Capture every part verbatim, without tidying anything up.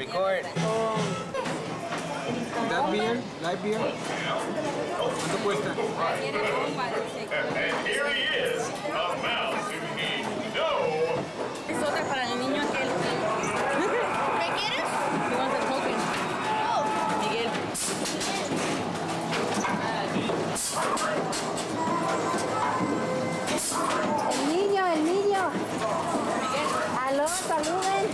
record. Oh. ¿Das beer? ¿Light beer? ¿Cuánto cuesta? And here he is, a mouse who eats no. Es otra para el niño aquel. ¿Te quieres? He wants a token. Oh. Miguel. El niño, el niño. Miguel. Aló, saluden.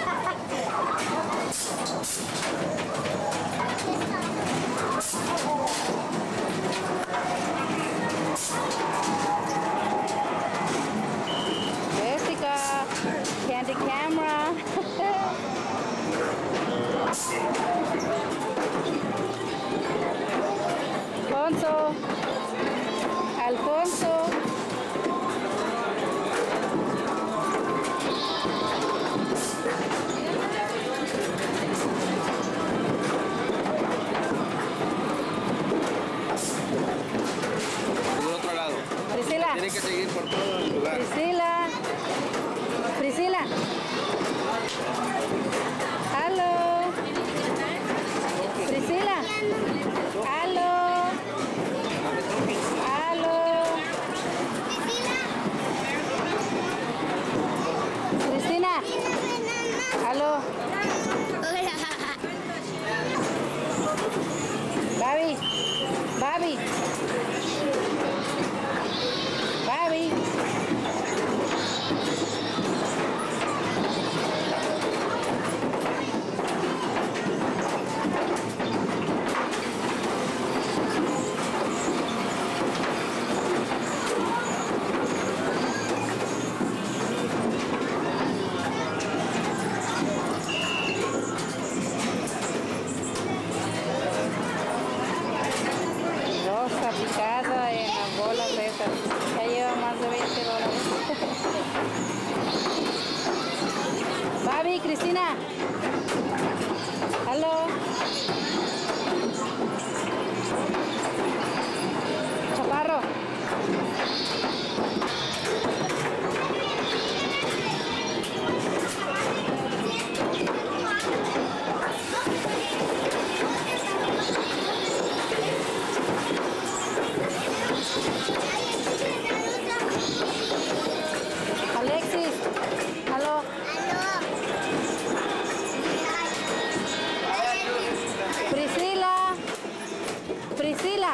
Jessica, candy camera. Alfonso, Alfonso. Por otro lado. Priscila, Tiene que seguir por todo el lugar. Priscila, Priscila. Aló, Priscila. Aló, aló. Cristina, aló. Babi, Babi, Babi. Rosa picada en las bolas esas. Ya lleva más de veinte dólares. Babi, Cristina. Aló. Chaparro. Alexis. Aló. Priscila. Priscila.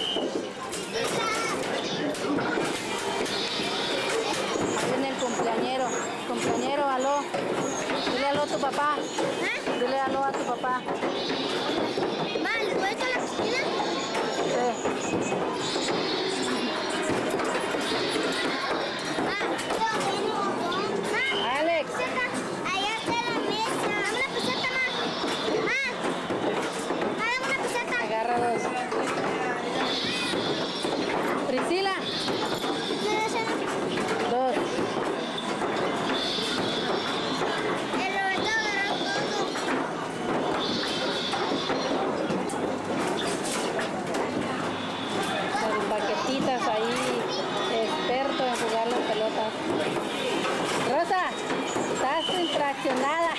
Ahí viene el cumpleañero. Cumpleañero, aló. Dile aló a tu papá. Dile aló a tu papá. Vale, ¿puedes a la piscina? Sí. Alex. Allá está la mesa. Dame una peseta más. Más. Dame una peseta. Agarra dos. Priscila. Dos. El Roberto agarró todo. Con paquetitas ahí. Experto en jugar las pelotas. Rosa, estás infraccionada.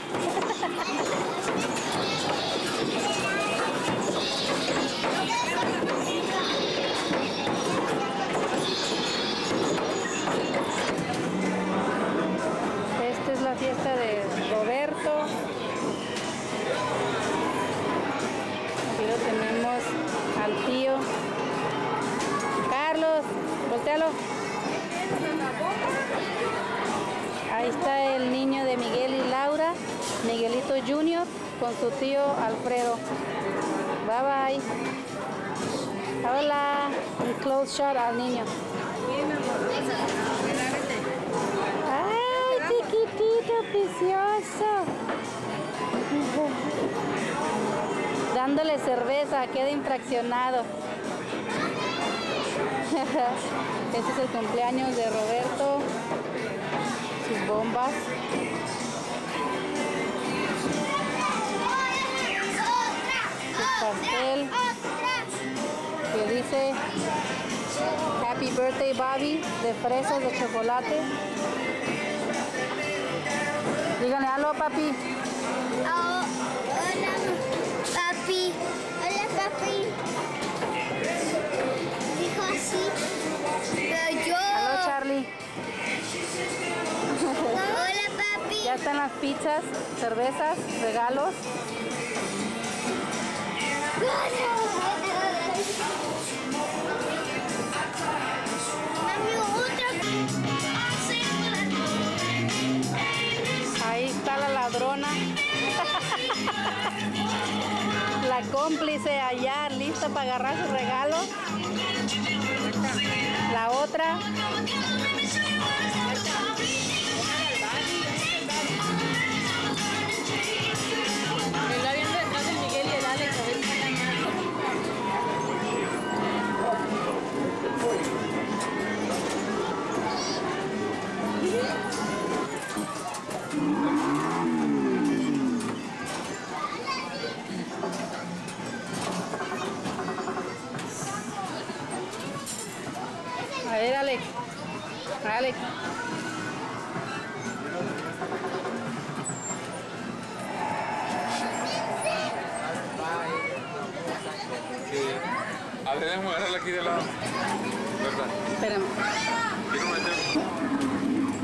Esta es la fiesta de Roberto. Aquí lo tenemos al tío. Carlos, voltealo. Ahí está el niño de Miguel y Laura, Miguelito junior con su tío Alfredo. Bye bye. Hola. Un close shot al niño. ¡Ay, chiquitito, precioso! Dándole cerveza, queda infraccionado. Este es el cumpleaños de Roberto. Sus bombas. Su pastel que dice Happy Birthday Bobby, de fresas de chocolate. Díganle algo, papi. Oh. Dijo así. Pero yo... Hola, Charlie. Hola, papi. Ya están las pizzas, cervezas, regalos. Mami, otra. Ahí está la ladrona. La cómplice allá, lista para agarrar su regalo. La otra. Está viendo detrás del Miguel y el Alex, a ver si están dañando. A ver, Alex. Alex. A ver, déjame agarrarla aquí de lado. ¿Verdad? Espérame. Quiero meter.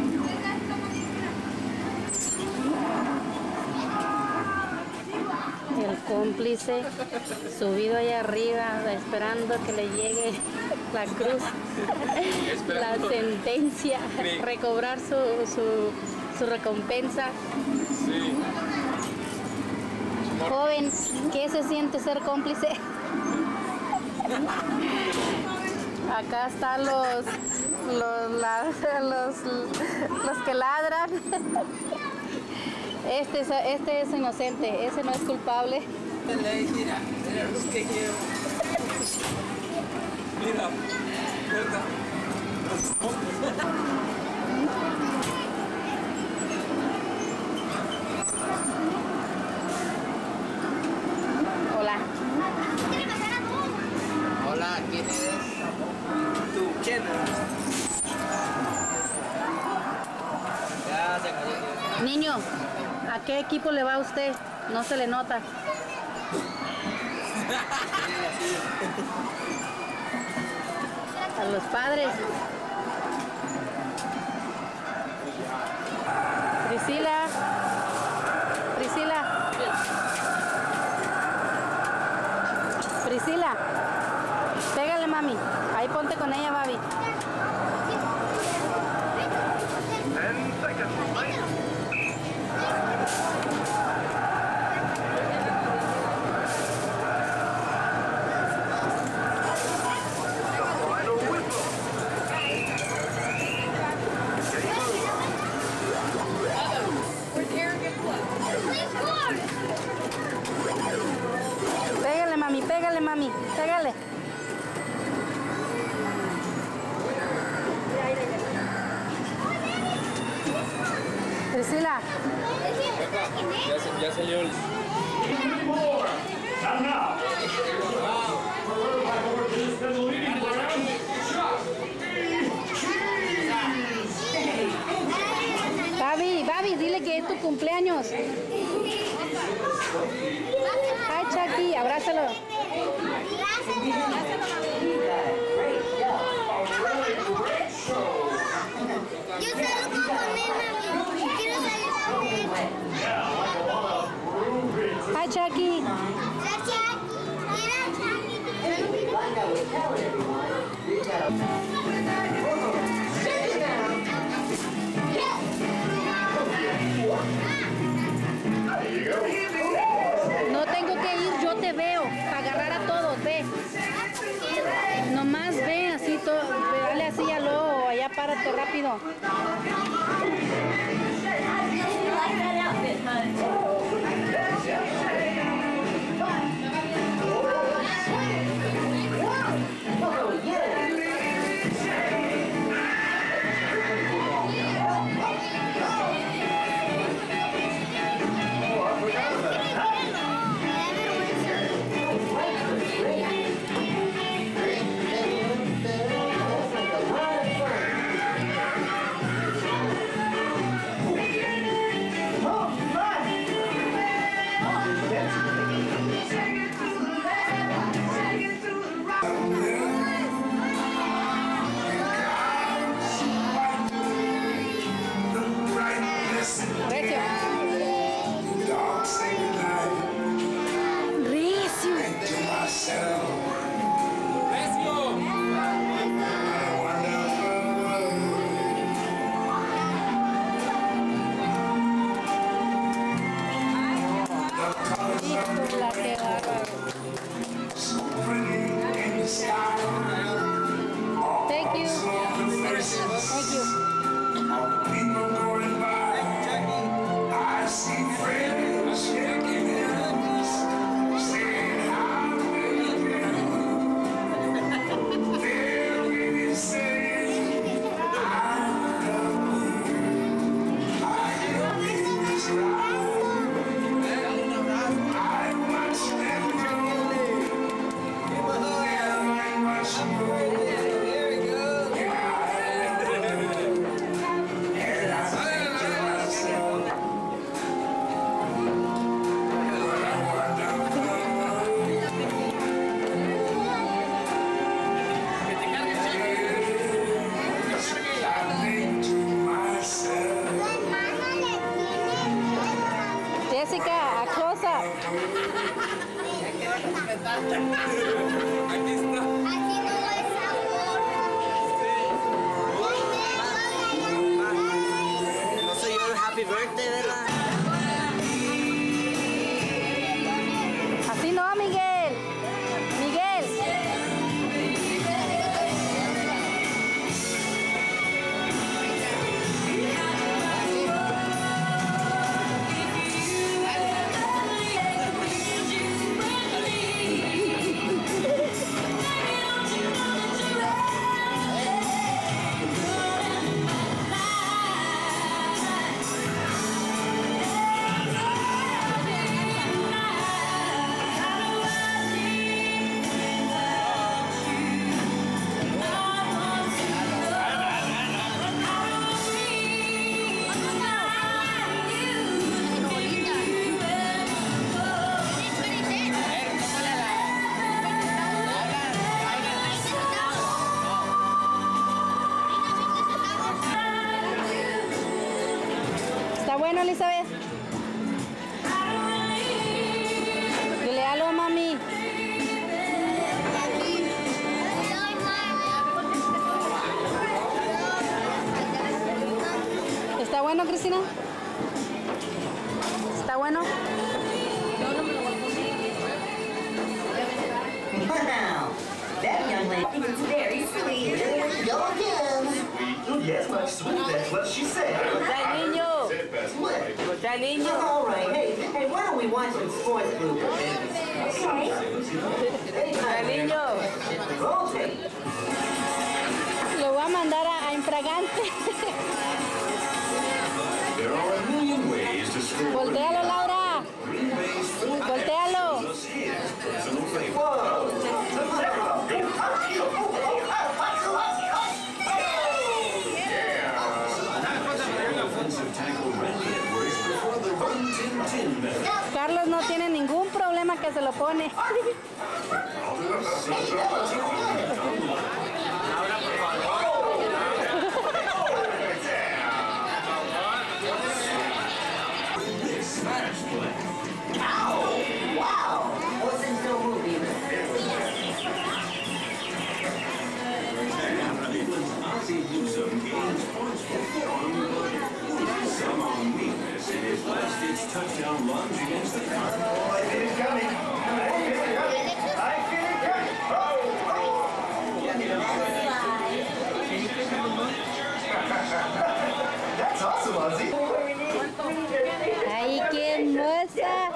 El cómplice subido allá arriba, esperando que le llegue la cruz, la Esperando. sentencia, Sí. recobrar su, su, su recompensa. Sí. Joven, ¿qué se siente ser cómplice? Acá están los, los, la- los, los que ladran. Este es, este es inocente, ese no es culpable. Mira, mira los que quiero. Mira, ¿verdad? Hola. Hola, ¿quién eres? ¿Tú quién eres? Ya se cayó. Niño, ¿a qué equipo le va usted? No se le nota. A los padres. Priscila. Priscila. Priscila. Pégale, mami. Ahí ponte con ella, Babi. Pégale, mami. Pégale, mami. Pégale. Priscila. Ya, se- ya salió el... And now, has been leading the round. Babi, Babi, dile que es tu cumpleaños. Ay, Chucky, abrázalo. Yo salgo con él, mami. Quiero salir con él. Ay, Chucky. Gracias. Mira, No tengo que ir, yo te veo. Para agarrar a todos, ve. Nomás ve así, todo, dale así a lo, allá párate rápido. Thank you. Thank you. All the people going by, I see friends shaking hands, saying how they do. They're really saying I love you. I hear babies cry. I watch them grow. And I watch them grow. Jessica, a close up. No soy yo el happy birthday, ¿verdad? Así no, Miguel. Miguel. ¿Está bueno, Elizabeth? Dile algo, mami. ¿Está bueno, Cristina? ¿Está bueno? Wow, that young lady is very sweet. There we go again. Yes, much sweet. That's what she said. That niño. What? That niño. All right. Hey, hey, why don't we watch some sports movies? Okay. That niño. Roll tape. Lo voy a mandar a, a Infragante. There are a million ways to score. Voltéalo, Laura. Green Bay's full Voltéalo. us his personal favorite. Whoa. Offensive tackle Randy Edwards preferred the run tin tin method. Carlos no tiene ningún problema que se lo pone. Smash play. Wow. Wasn't no movie. England's Ozzie Newsome gains points for four. Some on weakness in his last ditch touchdown lunge against the Cardinals. Oh, I feel it coming. I feel it coming. I feel it coming. Oh, oh. That's awesome, Ozzy. ¡Ay, qué hermosa!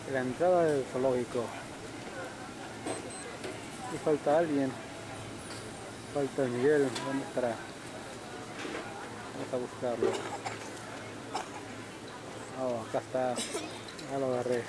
La entrada del zoológico. Y falta alguien. Falta Miguel. ¿Dónde estará? Vamos a buscarlo. Oh, acá está. Ya lo agarré.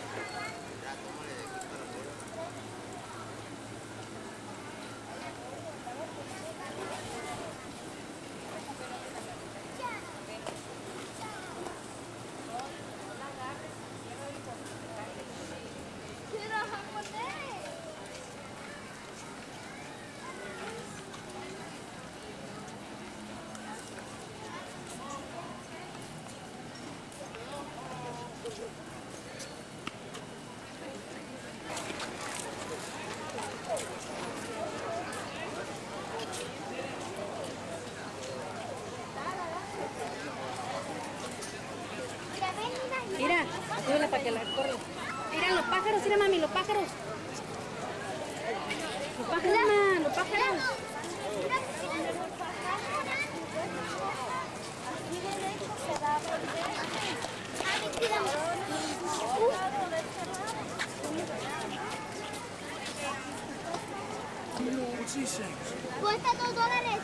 Mira, ayúdale para que la corra. Mira los pájaros, mira mami, los pájaros. Los pájaros, mamá, los pájaros. Cuesta dos dólares.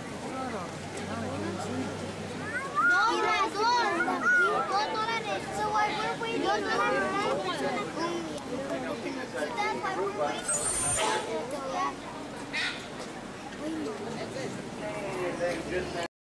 Dos, dos, dos dólares. So why were we dos dólares?